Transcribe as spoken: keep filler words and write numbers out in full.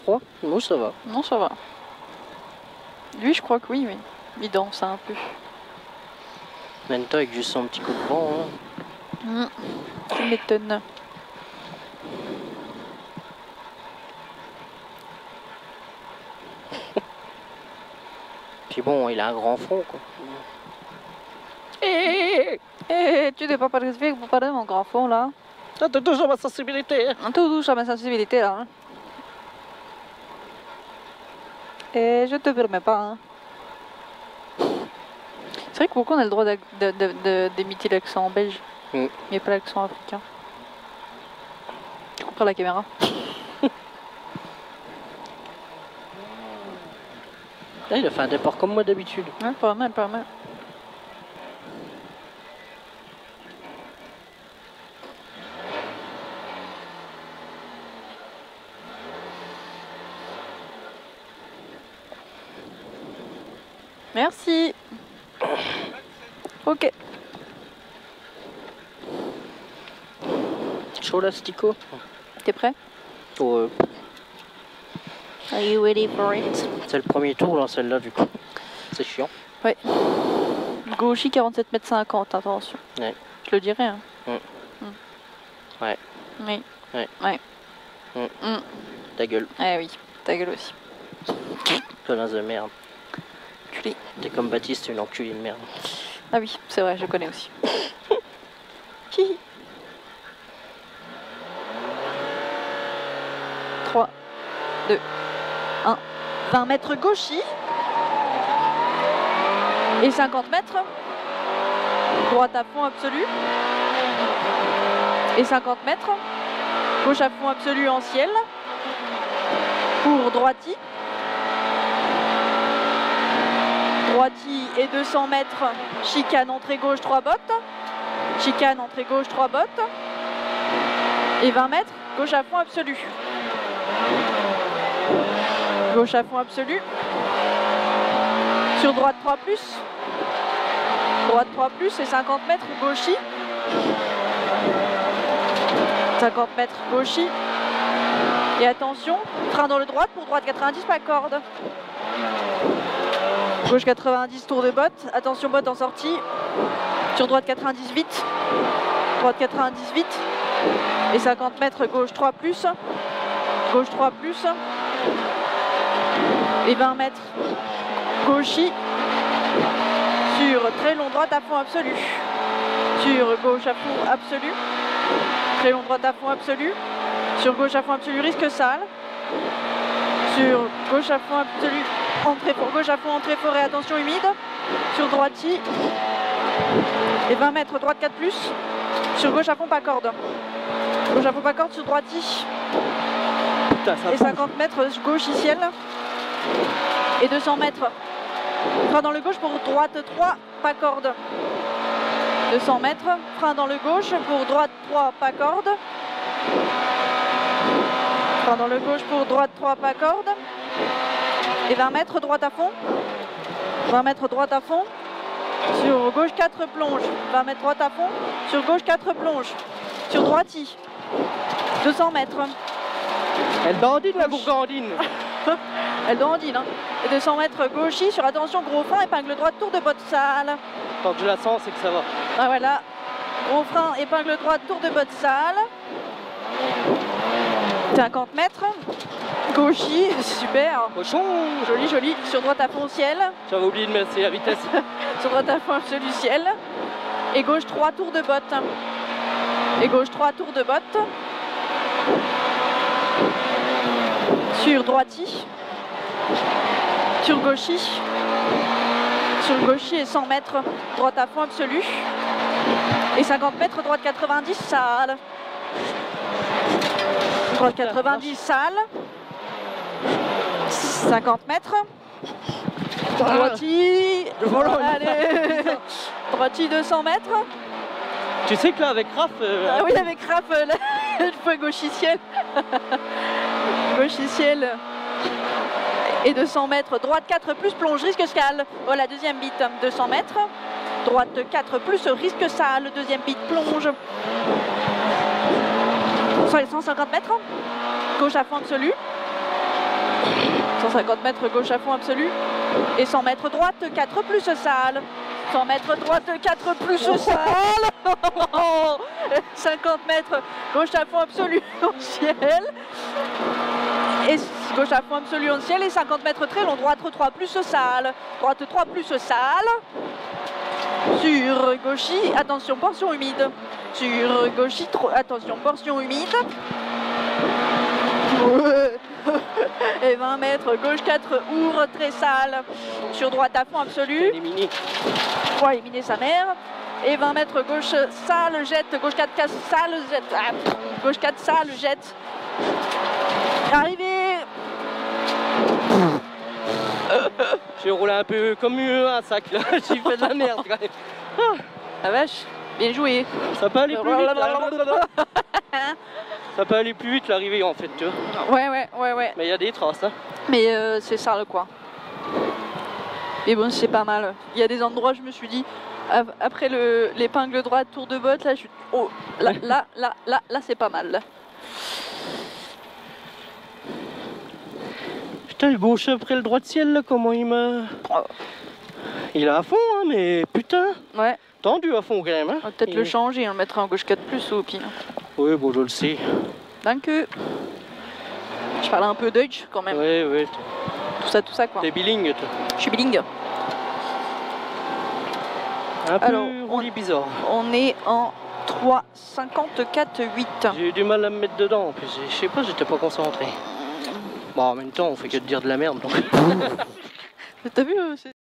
froid? Moi ça va. Non, ça va. Lui, je crois que oui, oui. Il danse un peu. Même toi avec juste son petit coup de vent. Hein. Mmh. Tu m'étonnes. Puis bon, il a un grand front quoi. Eh, eh, tu n'es pas participé pour parler de mon grand fond là. T'as toujours ma sensibilité. Un tout douce à ma sensibilité là. Hein. Et je te permets pas. Hein. C'est vrai que beaucoup on a le droit d'imiter l'accent belge, mm. mais pas l'accent africain. Tu comprends la caméra? Là, il a fait un départ comme moi d'habitude. Ouais, pas mal, pas mal. Merci. Ok. Chaud l'astico. T'es prêt? Oh, euh... Are you ready for it? C'est le premier tour là, celle-là du coup. C'est chiant. Ouais. Gauchy quarante-sept mètres cinquante, attention. Ouais. Je le dirais. Hein. Mm. Mm. Ouais. Oui. Ouais. Ouais. Mm. Mm. Ta gueule. Eh oui, ta gueule aussi. Connasse de merde. Culé. T'es comme Baptiste, une enculée de merde. Ah oui, c'est vrai, je connais aussi. trois, deux, un. vingt mètres gauchy. Et cinquante mètres. Droite à fond absolu. Et cinquante mètres. Gauche à fond absolu en ciel. Pour droiti. Droiti et deux cents mètres. Chicane entrée gauche, trois bottes. Chicane entrée gauche, trois bottes. Et vingt mètres. Gauche à fond absolu. Gauche à fond absolu. Sur droite trois plus. Droite trois plus et cinquante mètres gauchy. cinquante mètres gauchy. Et attention, frein dans le droite pour droite quatre-vingt-dix, pas corde. Gauche quatre-vingt-dix, tour de botte. Attention, botte en sortie. Sur droite quatre-vingt-dix, vite. Droite quatre-vingt-dix, vite. Et cinquante mètres gauche trois plus. Gauche trois plus. Et vingt mètres gauchy. Sur très long droite à fond absolu. Sur gauche à fond absolu. Très long droite à fond absolu. Sur gauche à fond absolu, risque sale. Sur gauche à fond absolu, entrée pour gauche à fond, entrée forêt, attention humide. Sur droiti. Et vingt mètres, droite quatre plus. Sur gauche à fond, pas corde. Gauche à fond, pas corde, sur droiti. Putain, ça et cinquante mètres, gauche ciel. Et deux cents mètres. Frein dans le gauche pour droite trois, pas corde. deux cents mètres, frein dans le gauche pour droite trois, pas corde. Frein dans le gauche pour droite trois, pas corde. Et vingt mètres, droite à fond. vingt mètres, droite à fond. Sur gauche quatre plonge. vingt mètres, droite à fond. Sur gauche quatre plonge. Sur droiti. deux cents mètres. Elle bandine la bourgandine. Elle dandine. Hein. Et deux cents mètres gauchy sur attention, gros frein, épingle droite, tour de botte sale. Quand je la sens, c'est que ça va. Ah voilà. Gros frein, épingle droite, tour de botte sale. cinquante mètres. Gauchy, super. Cochon. Joli, joli. Sur droite à fond ciel. J'avais oublié de mettre la vitesse. Sur droite à fond absolu ciel. Et gauche trois, tour de botte. Et gauche trois, tour de botte. Sur droiti. Sur gauchy. Sur gauchy et cent mètres. Droite à fond absolu. Et cinquante mètres, droite quatre-vingt-dix, sale. Droite quatre-vingt-dix, sale. cinquante mètres. Droiti. Allez. Droiti deux cents mètres. Tu sais que là avec Raph. Euh... Ah oui, avec Raph, euh, là, je fais gauchy ciel. Gauchy ciel. Et deux cents mètres. Droite quatre plus plonge, risque sale. Voilà, deuxième bit, deux cents mètres. Droite quatre plus, risque sale. Deuxième bit, plonge. Sur les cent cinquante mètres. Gauche à fond absolu. cent cinquante mètres gauche à fond absolu. Et cent mètres droite, quatre plus sale. cent mètres droite, quatre plus sale. cinquante mètres gauche à fond absolu au ciel. Et gauche à fond absolu au ciel. Et cinquante mètres très long, droite trois plus sale. Droite trois plus sale. Sur gauchy, attention, portion humide. Sur gauchy, attention, portion humide. Et vingt mètres, gauche quatre, ouvre, très sale. Sur droite à fond absolu. Éliminé. Pour éliminer sa mère. Et vingt mètres, gauche sale, jette. Gauche quatre, sale, jette. Ah, gauche quatre, sale, jette. Arrivé. J'ai roulé un peu comme un sac là. J'ai fait de la merde quand même. Ah, la vache, bien joué. Ça peut aller plus vite. Ça peut aller plus vite l'arrivée en fait, tu vois. Ouais, ouais, ouais, ouais. Mais il y a des traces. Hein. Mais euh, c'est ça le coin. Mais bon, c'est pas mal. Il y a des endroits, je me suis dit, après l'épingle droite, tour de botte, là, je suis. Oh, là, là, là, là, là, c'est pas mal. Là. Putain, le gauche après le droit de ciel, là, comment il m'a. Oh. Il est à fond, hein, mais putain. Ouais. Tendu à fond quand même. Hein. On va peut-être il... le changer, on le mettra en gauche quatre plus au pire. Oui, bon, je le sais. Danke. Je parle un peu Deutsch quand même. Oui, oui. Tout ça, tout ça quoi. T'es bilingue, toi. Je suis bilingue. Un peu Alors, roulis bizarre. On est en trois cinquante-quatre huit. J'ai eu du mal à me mettre dedans en plus. Je sais pas, j'étais pas concentré. Bon, en même temps, on fait que de dire de la merde donc. T'as vu, euh,